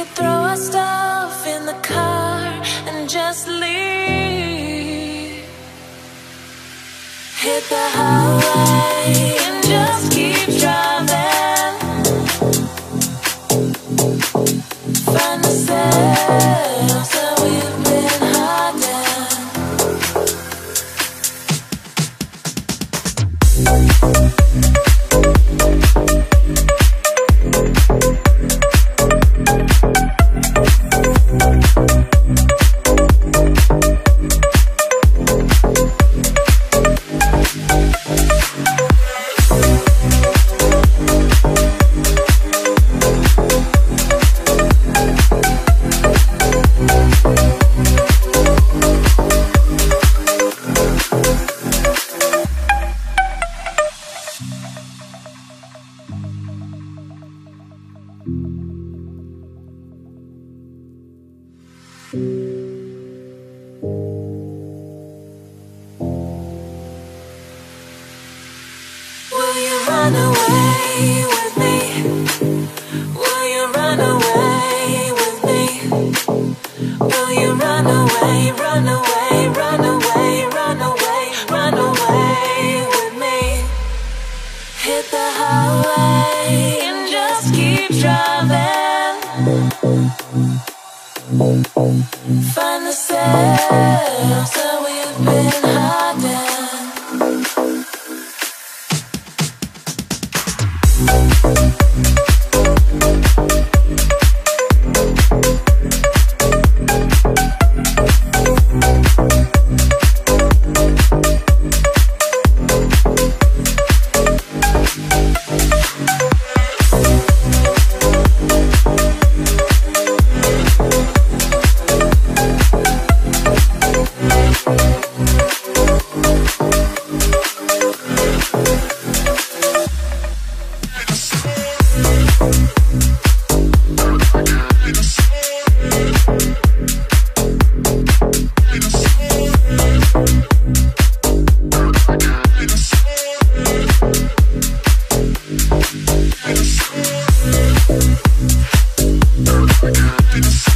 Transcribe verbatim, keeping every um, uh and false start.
could throw our stuff in the car and just leave. Hit the highway and just keep driving. Find ourselves that we've been hiding. Will you run away with me? Will you run away with me? Will you run away, run away, run away, run away, run away with me? Hit the highway and just keep driving. Find ourselves that we've been hiding. It's